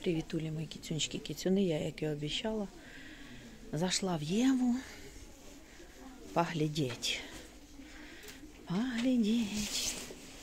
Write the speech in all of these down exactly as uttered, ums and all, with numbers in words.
Привітулі, мої кіцюнчики, кіцюни. Я, як і обіцяла, зайшла в Єву поглядеть. Поглядеть.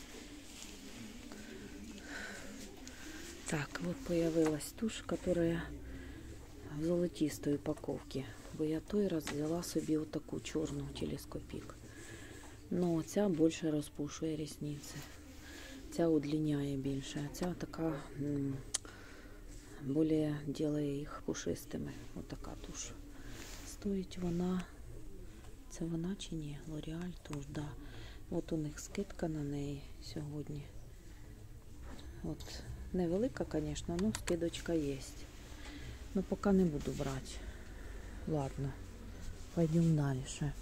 Так, вот появилась тушь, которая в золотистой упаковке. Бо я той раз взяла собі отаку чорну телескопік. Но ця більше розпушує ресниці. Ця удлиняє більше, а ця така м, більше робить їх пушистими. Ось така туш. Стоїть вона, це вона чи ні? L'Oreal туш, да. От у них скидка на неї сьогодні. От невелика, звісно, але скидочка є. Ну поки не буду брати. Ладно, пойдемо далі.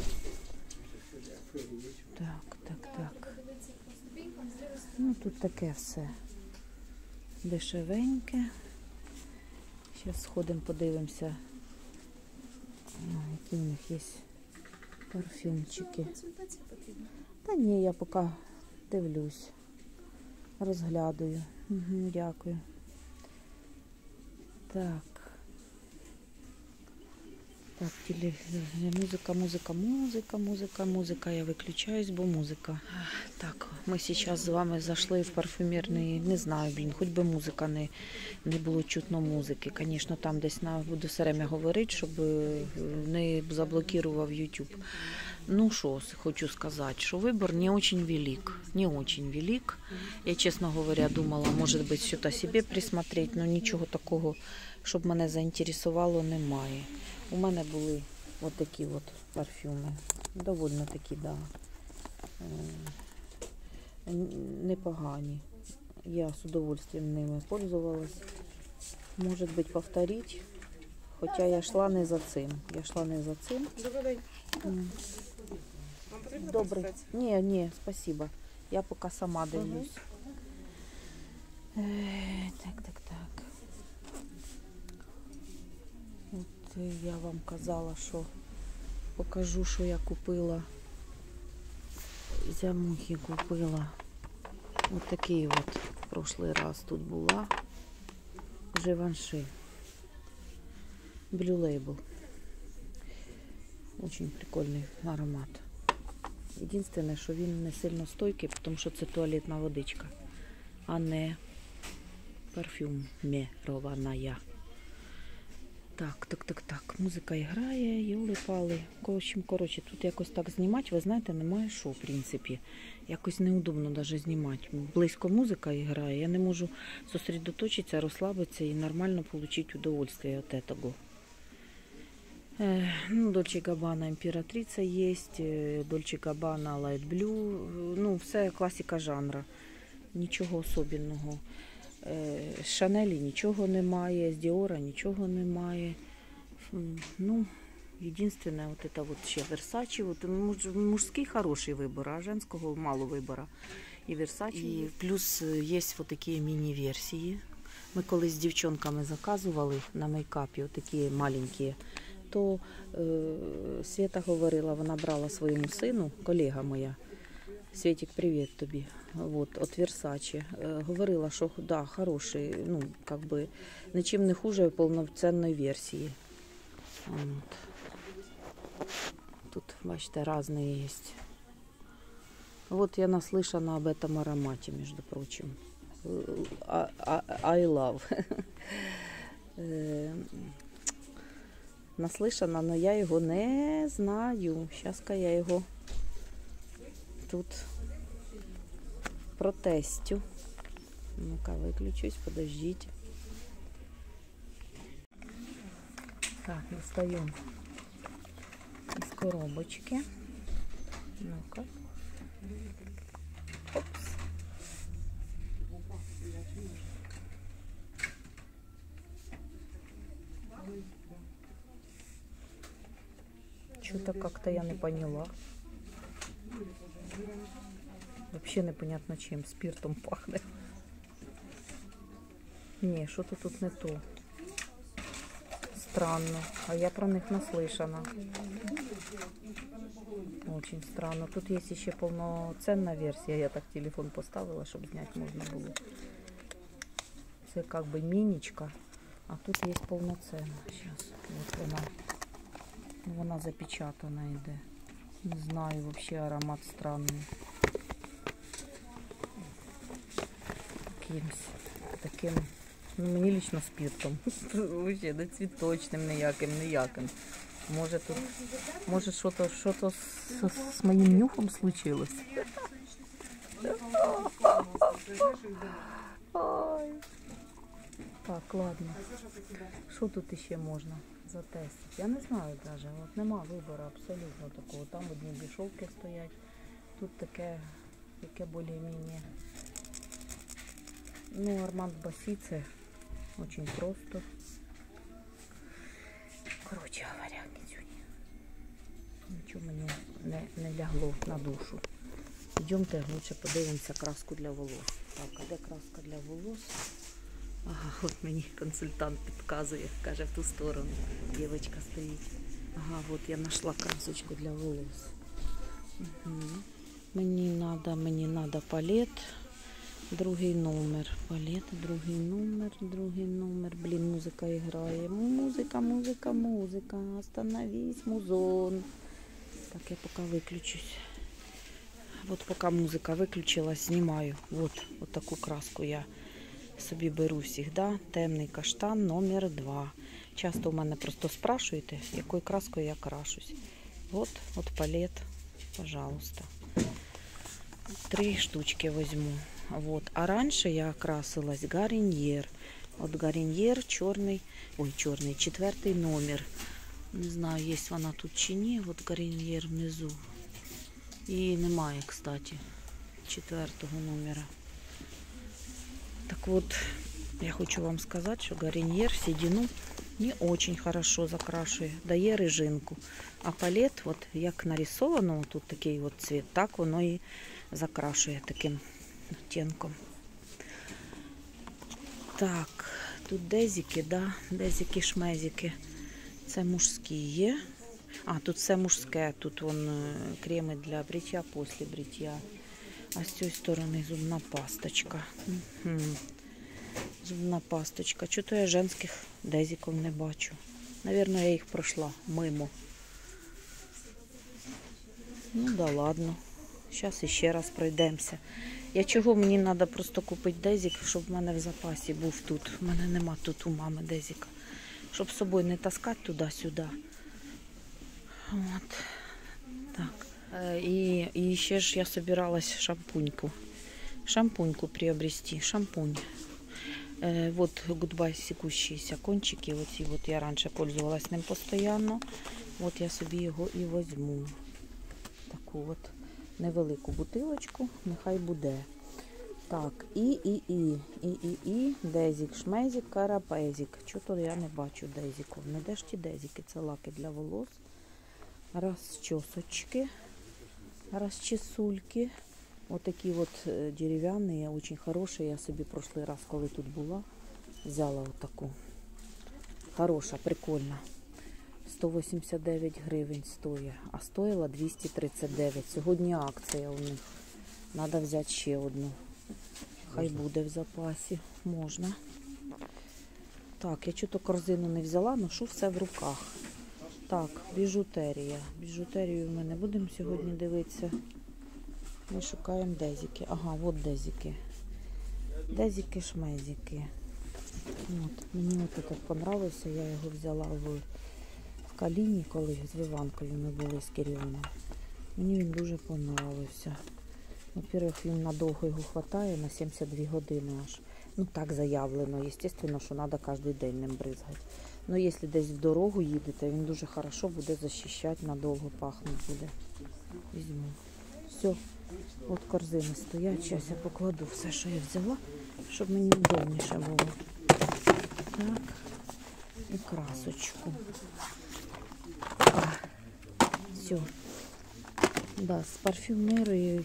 Так, так, так. Ну тут таке все дешевеньке. Зараз сходимо, подивимося, які в них є парфюмчики. Та ні, я поки дивлюсь, розглядую. Угу, дякую. Так. Так, теле... музика, музика, музика, музика, музика. Я виключаюсь, бо музика. Так, ми зараз з вами зайшли в парфюмерний, не знаю, блін, хоч би музика не, не було чутно музики. Звісно, там десь на, буду все время говорити, щоб не заблокував YouTube. Ну що, хочу сказати, що вибір не дуже велик, не дуже велик. Я, чесно говоря, думала, може бути, щось собі присмотрети, але нічого такого, щоб мене заінтересувало, немає. У мене були от такі от парфюми, довольно такі, да, непогані. Я з удовольствием ними пользовалась. Може бути, повторити, хоча я йшла не за цим. Я йшла не за цим. Добрий день. Вам потрібно Добре. прочитати? Ні, ні, спасибо. Я поки сама дивлюсь. Угу. Е, так, так, так. От я вам казала, що покажу, що я купила. Зямухи купила. Ось такий от в прошлий раз тут була. Живанши. Blue Label. Очень прикольний аромат. Єдине, що він не сильно стойкий, тому що це туалетна водичка, а не парфюмірована. Так, так, так, так. Музика грає, йоли-пали. Коротше, тут якось так знімати, ви знаєте, немає що, в принципі. Якось неудобно навіть знімати. Близько музика грає, я не можу зосередоточитися, розслабитися і нормально отримати удовольствие від цього. Ну, Dolce Gabbana Імператриця є, Dolce Gabbana Light Blue, ну, все класика жанру, нічого особливого. З Шанелі нічого немає, з Діора нічого немає. Ну, єдине, от це от ще Versace, от мужський хороший вибір, а женського мало вибору. І Versace, і плюс є ось такі міні-версії. Ми колись з дівчонками заказували на мейкапі, от такі маленькі. То е, Свята говорила, вона брала своєму сину, колега моя, Світик, привіт тобі, от, от Versace, е, говорила, що да, хороший, ну, как би, нічим не хуже повноцінної версії. От. Тут, бачите, різні є. Вот я наслышана об этом аромате, между прочим. I love. Наслышана, але я його не знаю. Зараз-ка я його тут протестю. Ну-ка, виключусь, подождіть. Так, достаю з коробочки. Ну-ка. Опс. Что-то как-то я не поняла. Вообще непонятно чем. Спиртом пахнет. Не, что-то тут не то. Странно. А я про них наслышана. Очень странно. Тут есть еще полноценная версия. Я так телефон поставила, чтобы снять можно было. це як би мінічка, а тут є повноцінна. Зараз, от вона. Вона запечатана йде. Не знаю, взагалі аромат странний. Якимсь таким, ну мені лично спиртом. Взагалі не цвіточним ніяким, ніяким. Може тут, може що-то, що-то з, з моїм нюхом случилось. Ой. Так, ладно. Що тут ще можна затестити? Я не знаю навіть. От нема вибору абсолютно такого. Там одні дешевки стоять. Тут таке, яке більш-менш. Ну, Арманд Басі це дуже просто. Коротше говоря, нічого мені не, не лягло на душу. Йдемте лучше подивимося краску для волос. Так, а де краска для волос? Ага, от мені консультант підказує, каже, в ту сторону. Дівчинка стоїть. Ага, от я знайшла красочку для волос. Угу. Мені треба, мені треба палет. Другий номер. Палет, другий номер, другий номер. Блін, музика грає. Музика, музика, музика. Остановись, музон. Так, я поки виключусь. От поки музика виключилась, знімаю. От, от таку краску я собі беру завжди. Темний каштан номер два. Часто у мене просто спрашуєте, якою краскою я крашусь. От, от палет, пожалуйста. Три штучки возьму. Вот. А раньше я красилась Гарньер. Вот Гарньер черный, ой, черный, четвертый номер. Не знаю, є вона тут чи ні. Вот Гарньер внизу. І немає, кстати, четвертого номера. Так вот, я хочу вам сказати, що Гарньер седину не очень хорошо закрашує, дає рижинку. А палет, от як нарисовано, тут такий от цвіт, так воно і закрашує таким оттенком. Так, тут дезики, да, дезики-шмезики. Це мужські є. А, тут все мужське, тут вон креми для бриття, після бриття. А з цієї сторони зубна пасточка. Угу. Зубна пасточка. Чого-то я женських дезиків не бачу. Навірно, я їх пройшла мимо. Ну да ладно. Зараз іще раз пройдемося. Я чого, мені треба просто купити дезик, щоб в мене в запасі був тут. У мене нема тут у мами дезика. Щоб з собою не таскати туди-сюди. От. Так. І, і ще ж я собиралась шампуньку. Шампуньку приобрести. Шампунь. Э, вот Goodbye секущиеся кончики. Оці, от я раніше пользувалась ним постійно. От я собі його і візьму. Таку от невелику бутилочку. Нехай буде. Так, і, і, і, і, і, і, дезик, шмезик, карапезик. Чого-то я не бачу дезиків. Не де ж ті дезики? Це лаки для волос. Расчесочки, расчесульки. Вот такие вот деревянные, очень хорошие. Я собі прошлый раз, коли тут була, взяла вот таку. Хороша, прикольна. сто вісімдесят дев'ять гривень стоїть, а стоїла двісті тридцять дев'ять. Сьогодні акція у них. Надо взяти ще одну. Хай буде в запасі. Можна. Так, я чого-то корзину не взяла, ношу все в руках. Так, біжутерія. Біжутерію ми не будемо сьогодні дивитися. Ми шукаємо дезики. Ага, от дезики. Дезики-шмезики. От, мені от этот понравився. Я його взяла в, в Каліні, коли з Виванкою ми були з Кирилом. Мені він дуже понравився. Во-первых, він надовго його хватає, на сімдесят дві години аж. Ну так заявлено. Естественно, що треба кожен день ним бризгати. Ну, якщо десь в дорогу їдете, він дуже хорошо буде захищати, надовго пахнути буде. Візьму. Все, от корзини стоять. Зараз я покладу все, що я взяла, щоб мені удобніше було. Так, і красочку. А, все. Да, з парфюмерією,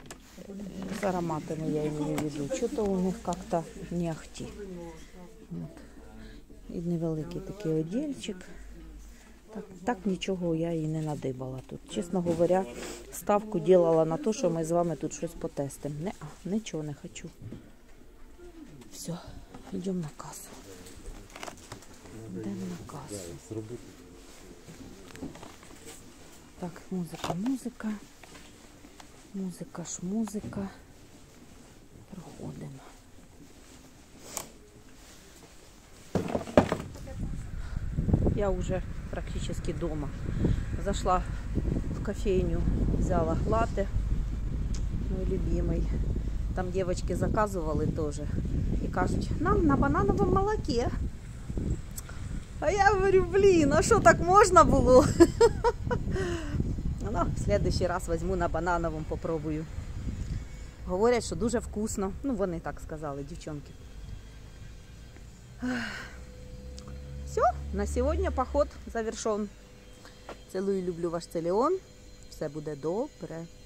з ароматами я имею в виду. Что-то у них как-то не ахти. Вот. І невеликий такий одільчик. Так, так нічого я і не надибала тут. Чесно говоря, ставку ділала на те, що ми з вами тут щось потестимо. Не, а, нічого не хочу. Все, Йдемо на касу. Йдемо на касу. Так, музика, музика. Музика ж музика. Проходимо. Я уже практически дома. Зашла в кофейню, взяла латте, мой любимый. Там девочки заказывали тоже. И кажуть, нам на банановом молоке. А я говорю, блин, а что, так можно было? Ну, в следующий раз возьму на банановом, попробую. Говорять, що дуже вкусно. Ну, вони так сказали, дівчонки. Все, на сьогодні поход завершен. Цілую, люблю ваш Целіон. Все буде добре.